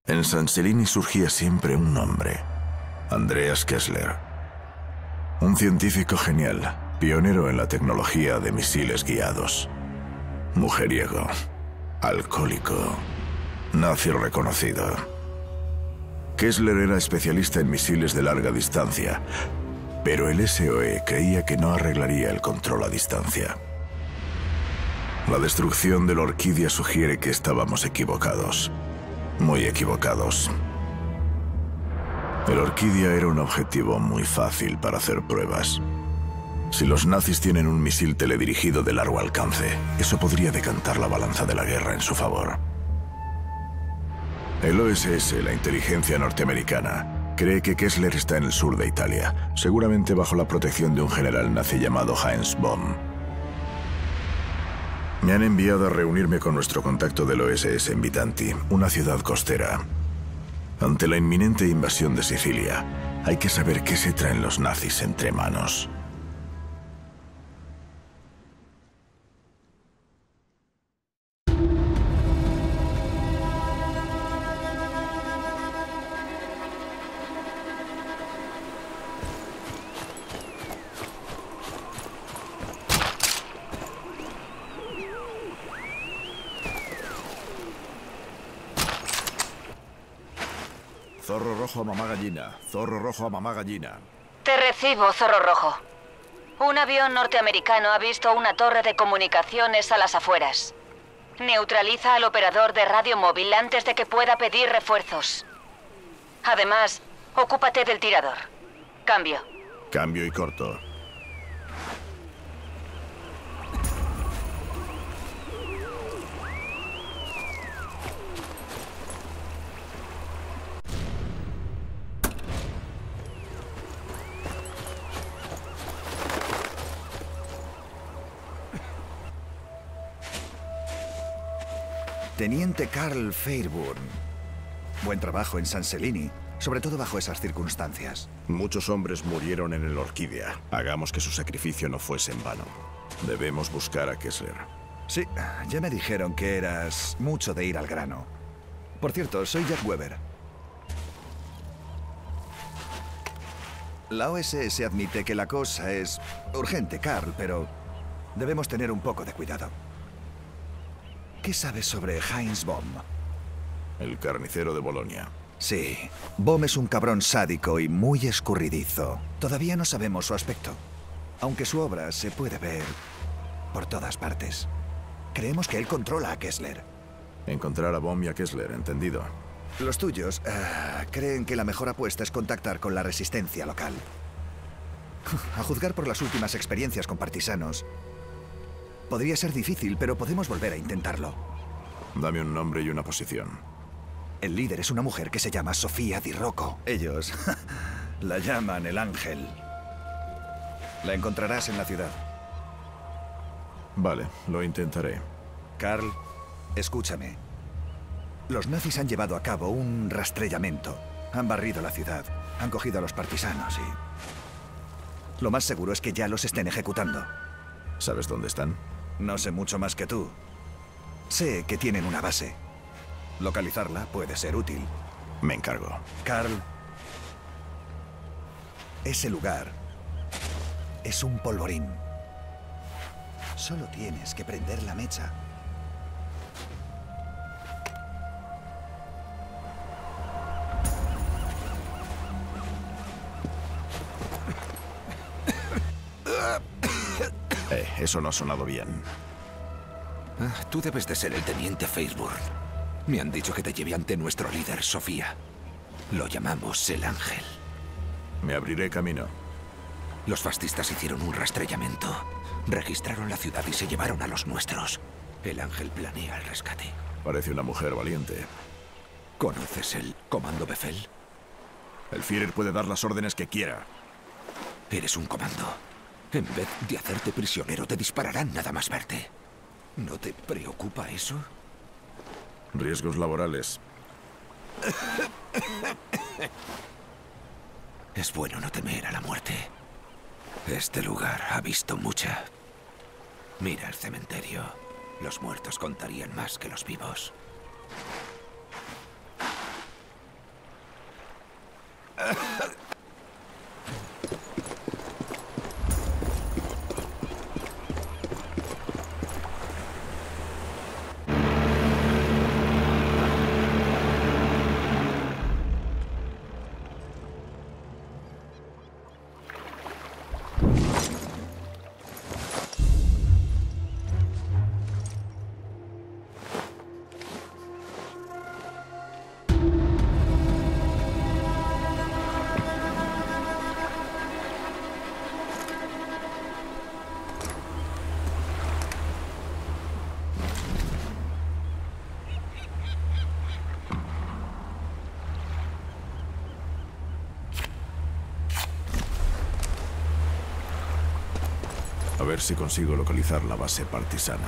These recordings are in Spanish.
En Sanselini surgía siempre un nombre: Andreas Kessler. Un científico genial, pionero en la tecnología de misiles guiados. Mujeriego, alcohólico, nazi reconocido. Kessler era especialista en misiles de larga distancia, pero el SOE creía que no arreglaría el control a distancia. La destrucción de la Orquídea sugiere que estábamos equivocados. Muy equivocados. El Orquídea era un objetivo muy fácil para hacer pruebas. Si los nazis tienen un misil teledirigido de largo alcance, eso podría decantar la balanza de la guerra en su favor. El OSS, la inteligencia norteamericana, cree que Kessler está en el sur de Italia, seguramente bajo la protección de un general nazi llamado Heinz Böhm. Me han enviado a reunirme con nuestro contacto del OSS en Vitanti, una ciudad costera. Ante la inminente invasión de Sicilia, hay que saber qué se traen los nazis entre manos. Zorro rojo a mamá gallina. Zorro rojo a mamá gallina. Te recibo, Zorro Rojo. Un avión norteamericano ha visto una torre de comunicaciones a las afueras. Neutraliza al operador de radio móvil antes de que pueda pedir refuerzos. Además, ocúpate del tirador. Cambio. Cambio y corto. Teniente Karl Fairburn. Buen trabajo en Sanselini, sobre todo bajo esas circunstancias. Muchos hombres murieron en el Orquídea. Hagamos que su sacrificio no fuese en vano. Debemos buscar a Kessler. Sí, ya me dijeron que eras mucho de ir al grano. Por cierto, soy Jack Weber. La OSS admite que la cosa es urgente, Karl, pero debemos tener un poco de cuidado. ¿Qué sabes sobre Heinz Böhm? El carnicero de Bolonia. Sí, Böhm es un cabrón sádico y muy escurridizo. Todavía no sabemos su aspecto, aunque su obra se puede ver por todas partes. Creemos que él controla a Kessler. Encontrar a Böhm y a Kessler, entendido. Los tuyos creen que la mejor apuesta es contactar con la resistencia local. A juzgar por las últimas experiencias con partisanos, podría ser difícil, pero podemos volver a intentarlo. Dame un nombre y una posición. El líder es una mujer que se llama Sofía Di Rocco. Ellos la llaman el Ángel. La encontrarás en la ciudad. Vale, lo intentaré. Karl, escúchame. Los nazis han llevado a cabo un rastrellamiento. Han barrido la ciudad. Han cogido a los partisanos y... lo más seguro es que ya los estén ejecutando. ¿Sabes dónde están? No sé mucho más que tú. Sé que tienen una base. Localizarla puede ser útil. Me encargo. Karl, ese lugar es un polvorín. Solo tienes que prender la mecha. Eso no ha sonado bien. Tú debes de ser el teniente Fairburn. Me han dicho que te lleve ante nuestro líder, Sofía. Lo llamamos el Ángel. Me abriré camino. Los fascistas hicieron un rastrellamiento. Registraron la ciudad y se llevaron a los nuestros. El Ángel planea el rescate. Parece una mujer valiente. ¿Conoces el Comando Befehl? El Führer puede dar las órdenes que quiera. Eres un comando. En vez de hacerte prisionero, te dispararán nada más verte. ¿No te preocupa eso? Riesgos laborales. Es bueno no temer a la muerte. Este lugar ha visto mucha. Mira el cementerio. Los muertos contarían más que los vivos. A ver si consigo localizar la base partisana.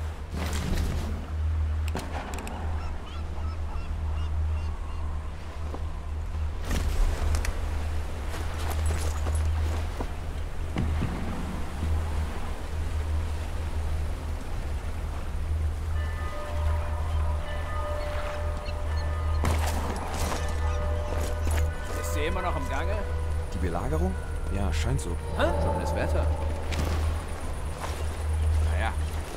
Ist sie immer noch im Gange? Die Belagerung? Ja, scheint so. Schönes Wetter. Naja.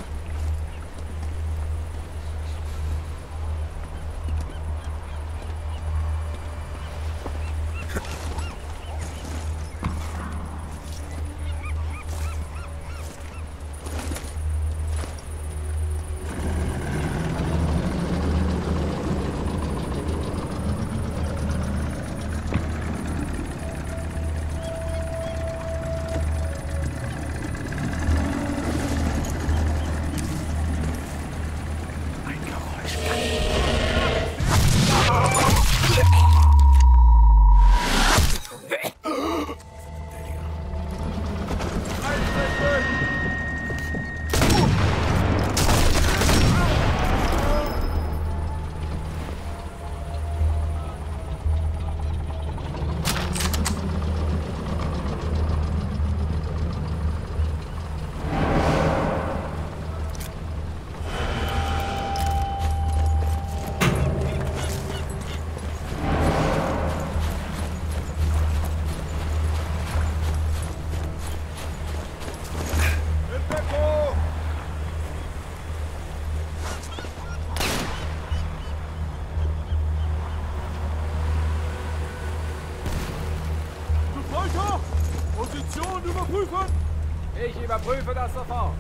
Position überprüfen! Ich überprüfe das sofort.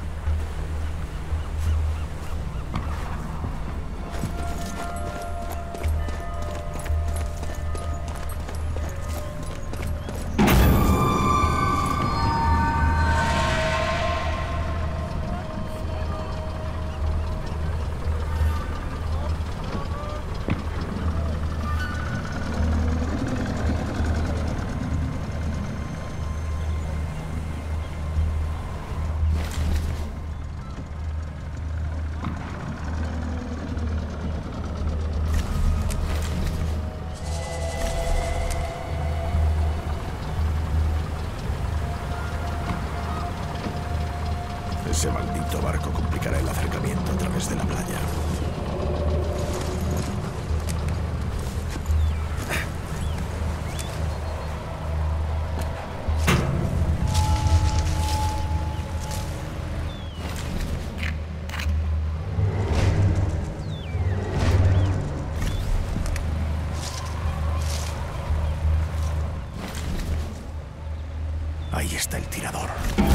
Ese maldito barco complicará el acercamiento a través de la playa. Ahí está el tirador.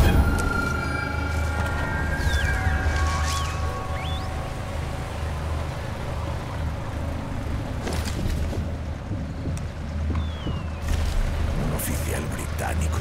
Un oficial británico.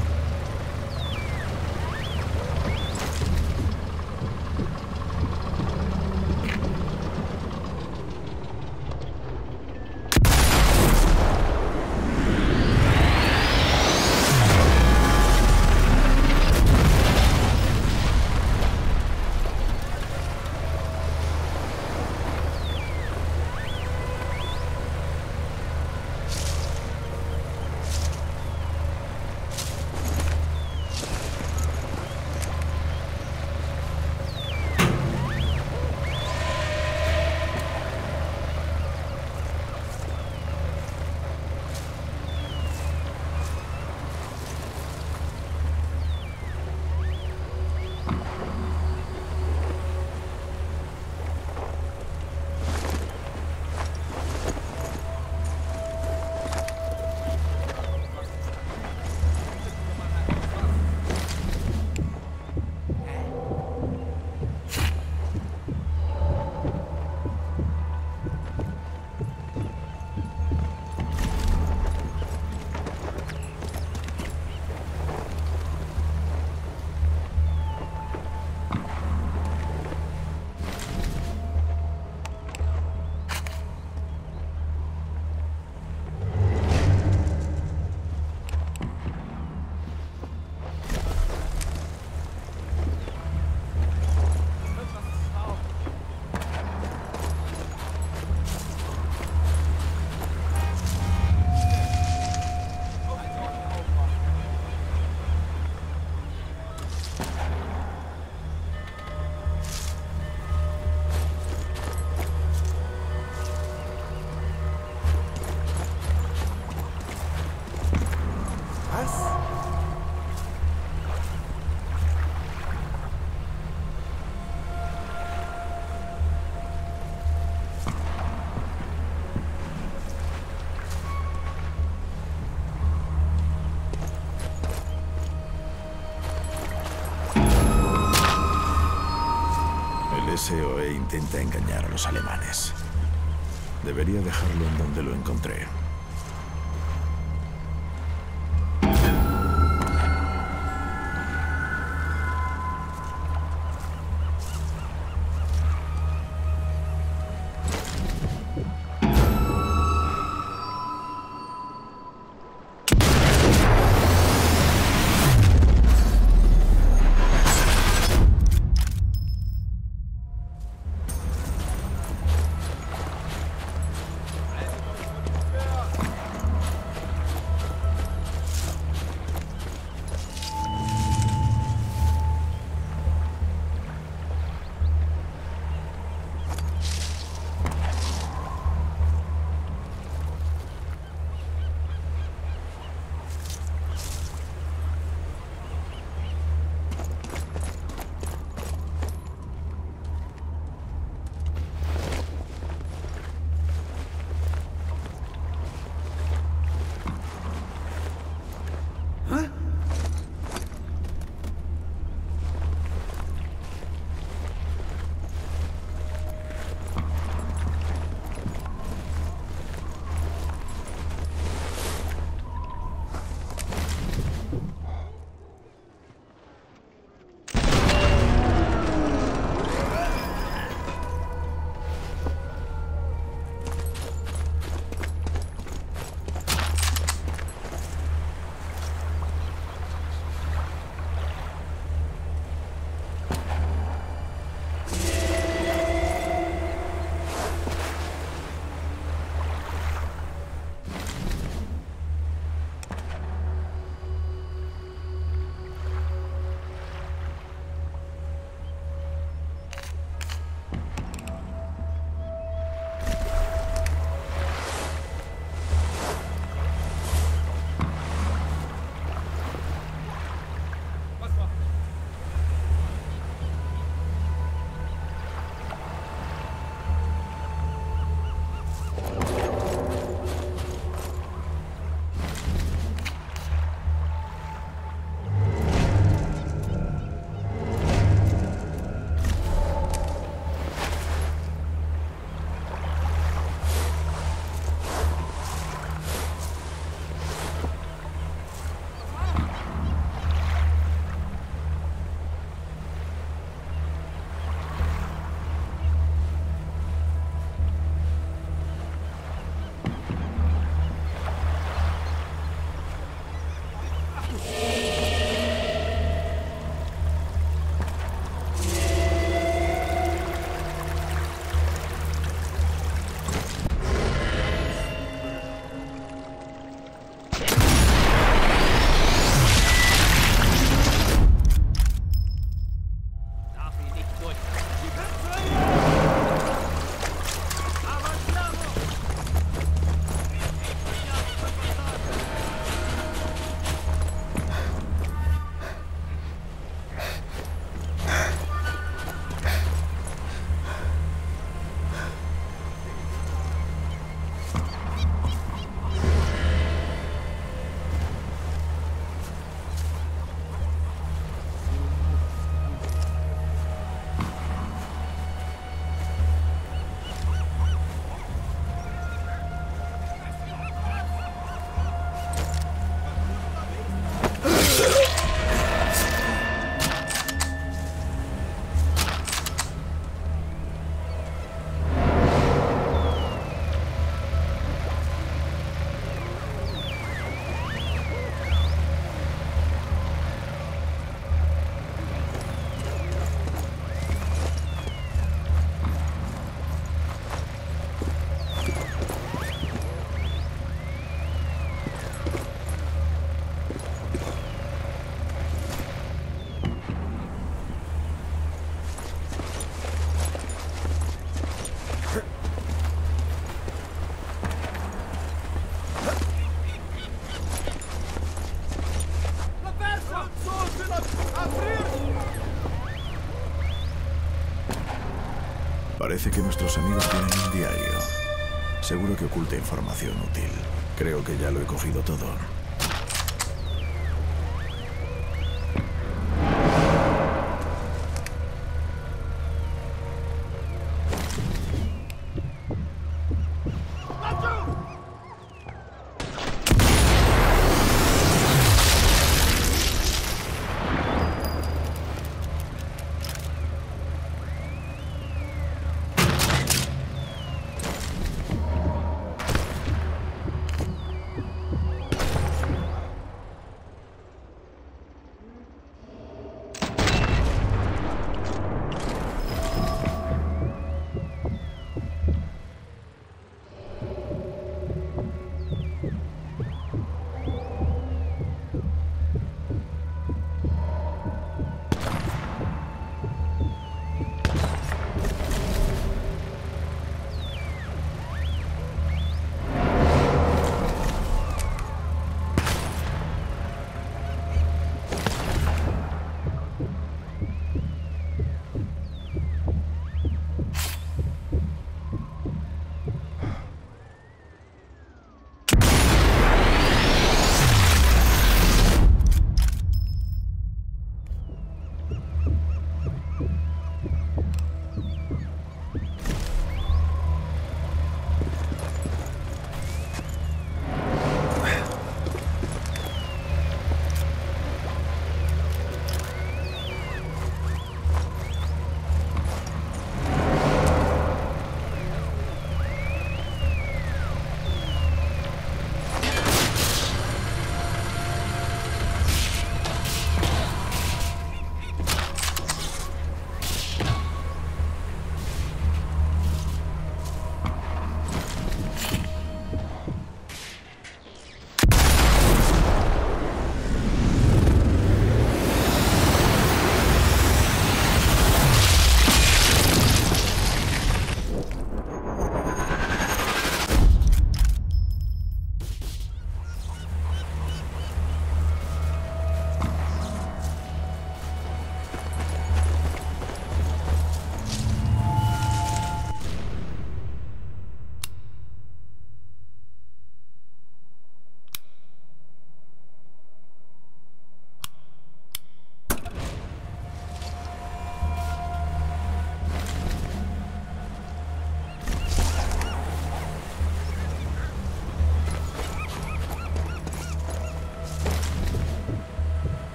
El SOE intenta engañar a los alemanes. Debería dejarlo en donde lo encontré. Parece que nuestros amigos tienen un diario. Seguro que oculta información útil. Creo que ya lo he cogido todo.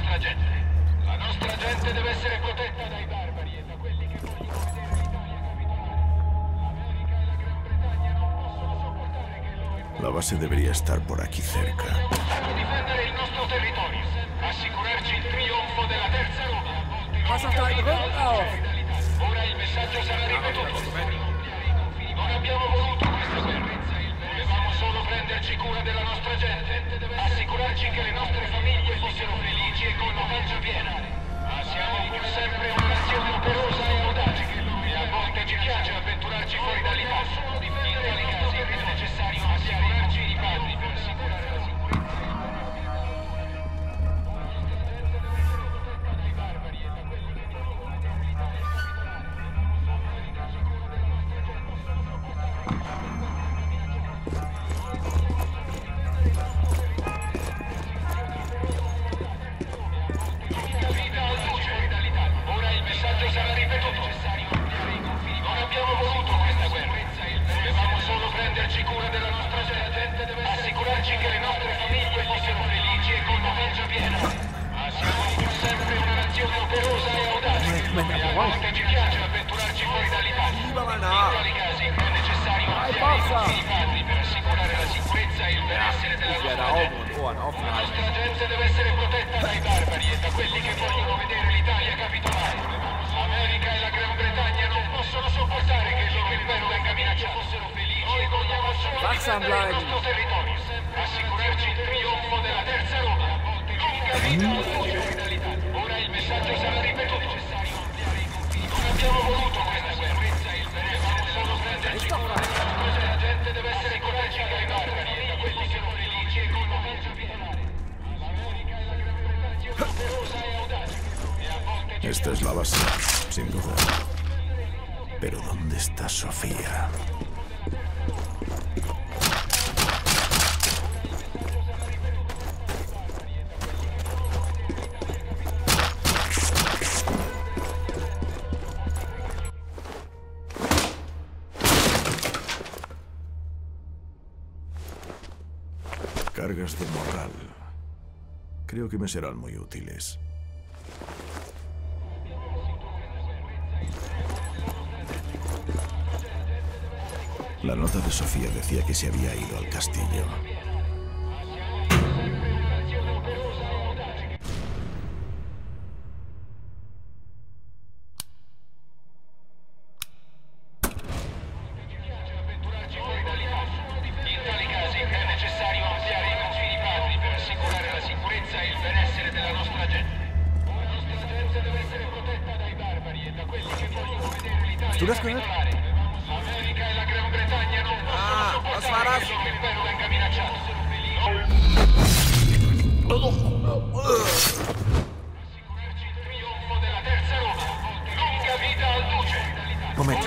nostra gente. La nostra gente deve essere protetta dai barbari e da quelli che vogliono vedere l'Italia capitolare. L'America e la Gran Bretagna non possono sopportare che il loro impero... La base debería estar por aquí cerca. Dobbiamo difendere il nostro territorio, assicurarci il trionfo della terza Roma. Pass auf deinen Rücken auf! Ora il messaggio sarà ripetuto. Non abbiamo voluto questa guerra. Volevamo solo prenderci cura della nostra gente, assicurarci che le nostre famiglie fossero felici e con la pancia piena. Ma siamo pur sempre una nazione operosa e audace, e a volte ci piace avventurarci fuori dall'Italia. In tali casi è necessario assicurarci i padri per assicurare la sicurezza. Wachsam bleiben! Assicurarci il trionfo della terza Roma. Ora il messaggio sarà ripetuto. Non abbiamo voluto questa guerra. Volevamo solo prenderci cura della nostra gente deve essere coraggiosa che le barbari e quelli che sono felici e con la pancia piena. L'America e la Gran Bretagna sono operosa e audace. E a volte Esta es la base, sin duda. Pero ¿dónde está Sofía? Cargas de morral. Creo que me serán muy útiles. La nota de Sofía decía que se había ido al castillo. Hast du das gehört? Ah, was war das? Moment.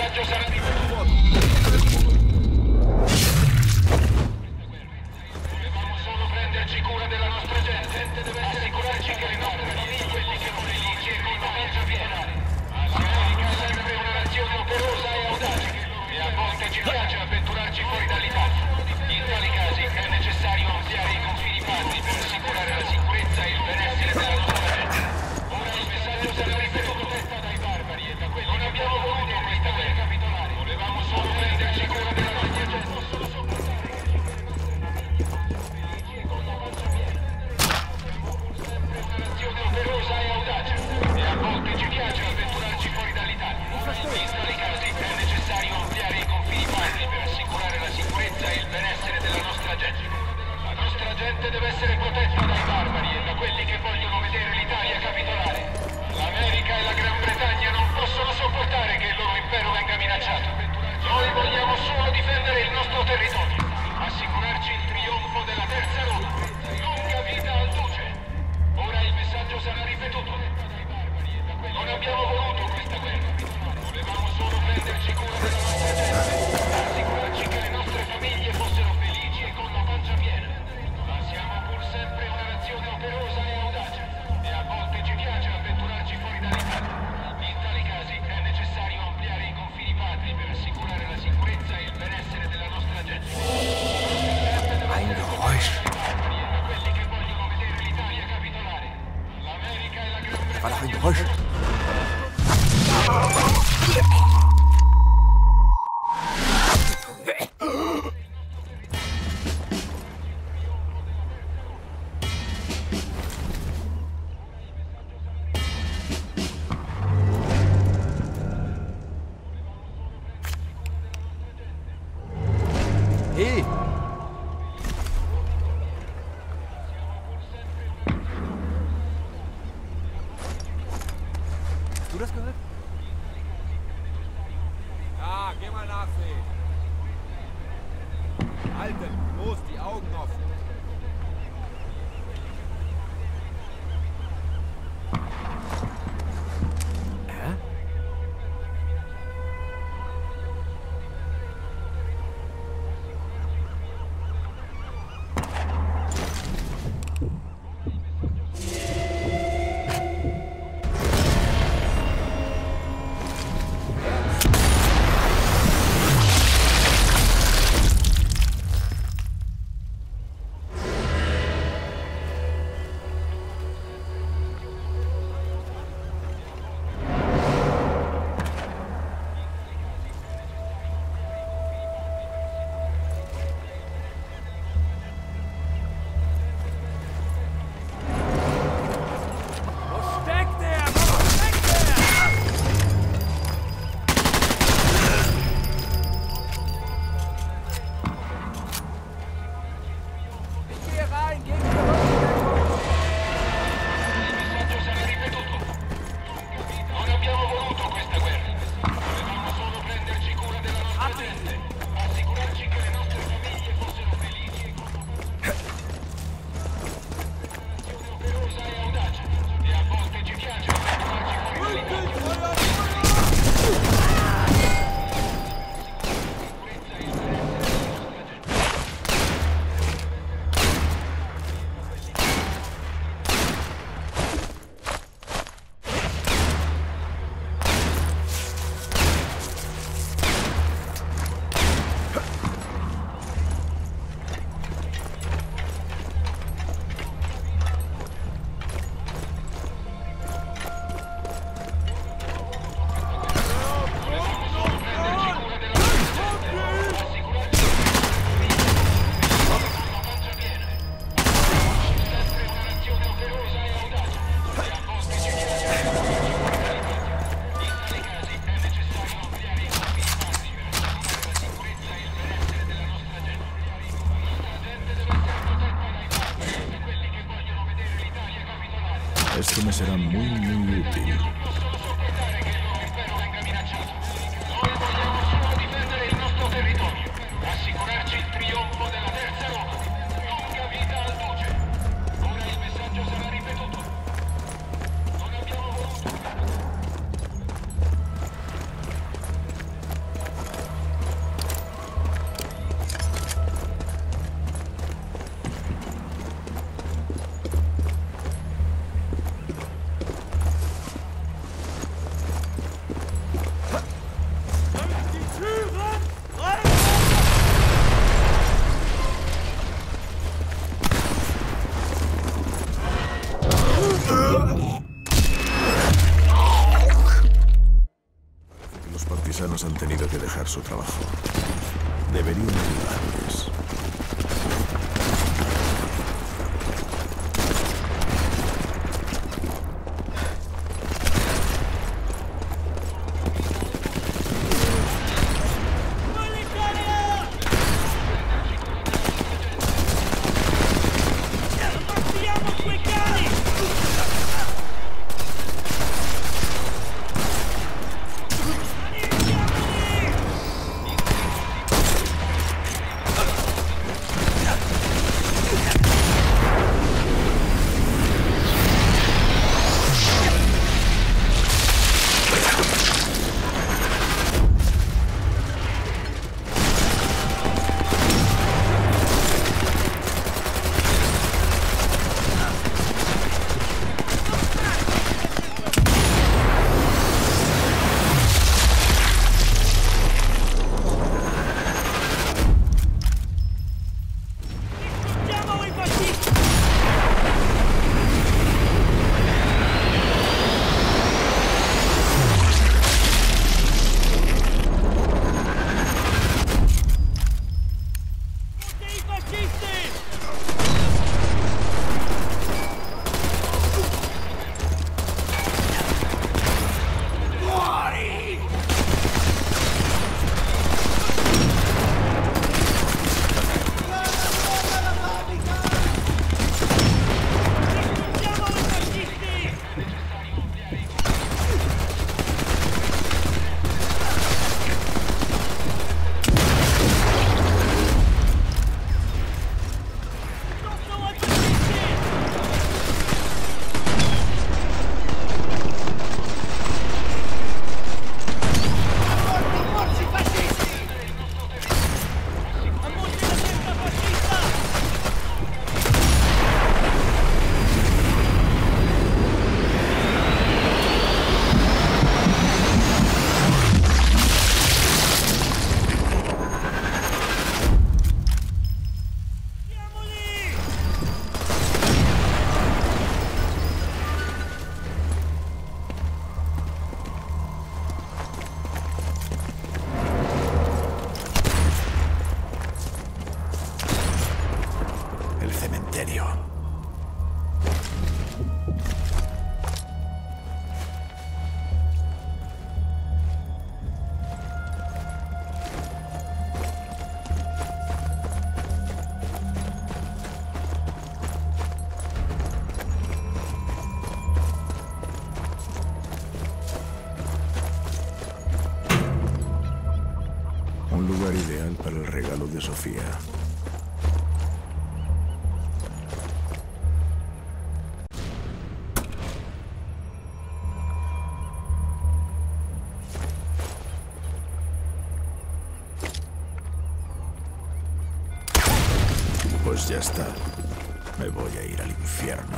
Volevamo solo prenderci cura della nostra gente, deve assicurarci che le nostre famiglie, quelli che sono felici e con la pancia piena. L'America è sempre una nazione operosa e audace, e a volte ci piace avventurarci fuori dall'Italia. In tali casi è necessario ampliare i confini patri per assicurare la sicurezza e il benessere della nostra gente. Ora il messaggio sarà ripetuto dai barbari e da quelli non abbiamo voluto questa guerra capitolare. Volevamo solo prenderci cura della nostra gente. Possono sopportare che felici e con la pancia piena. Sempre una nazione operosa e audace, e a volte ci piace avventurarci fuori dall'Italia. In tali casi è necessario ampliare i confini patri per assicurare la sicurezza e il benessere della nostra gente. La nostra gente deve essere protetta dai barbari e da quelli che vogliono vedere l'Italia capitolare. L'America e la Gran Bretagna non possono sopportare che il loro impero venga minacciato. Noi vogliamo solo difendere il nostro territorio, assicurarci il trionfo della terza Roma. Lunga vita al duce. Ora il messaggio sarà ripetuto. Non abbiamo voluto questa guerra. Volevamo solo prenderci cura della nostra gente, assicurarci che le nostre famiglie fossero felici e con la pancia piena. Ma siamo pur sempre una nazione operosa e audace, e a volte ci piace avventurarci fuori dall'Italia. In tali casi è necessario ampliare i confini patri per assicurare la sicurezza e il benessere della nostra gente. Ein Geräusch. Da war doch ein Geräusch. Hey! Hast du das gehört? Ja, geh mal nachsehen. Halten, los, die Augen offen. Hä? Esto me será muy útil. Assicurarci il trionfo della terza Roma. Lunga vita al duce. Ora il messaggio sarà ripetuto. Non abbiamo voluto. Los partisanos han tenido que dejar su trabajo. Deberían ayudarles. ideal para el regalo de Sofía. Pues ya está. Me voy a ir al infierno.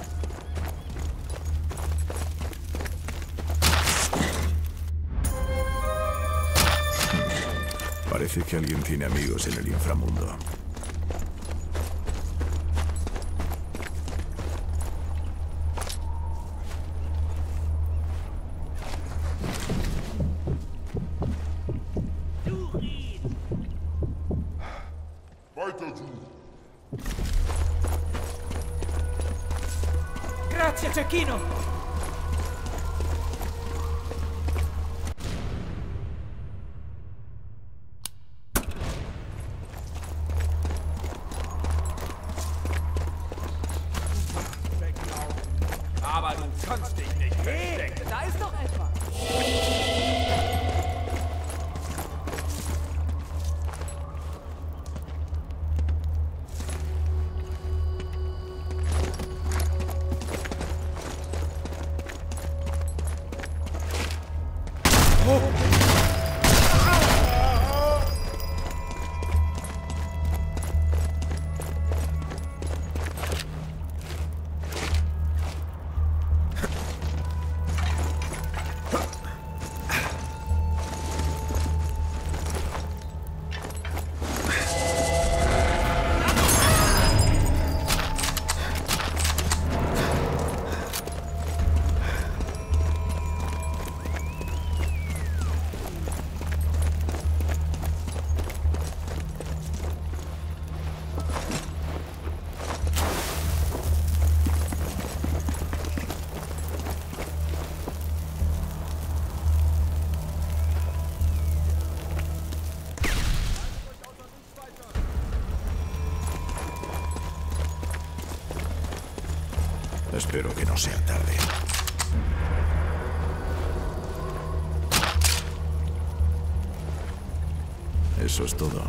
Parece que alguien tiene amigos en el inframundo. Grazie, Cecchino! Aber du kannst dich nicht verstecken. Da ist doch etwas! Espero que no sea tarde. Eso es todo.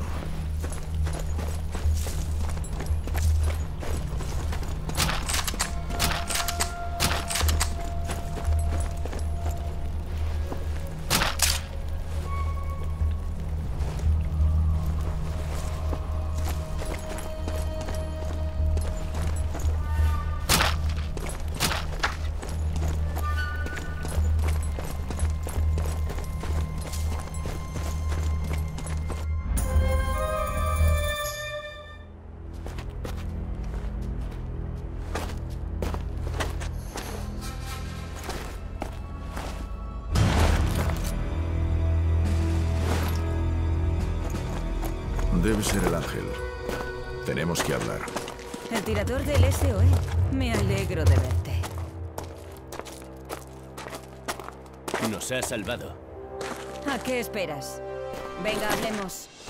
Debe ser el ángel. Tenemos que hablar. El tirador del SOE. Me alegro de verte. Nos ha salvado. ¿A qué esperas? Venga, hablemos.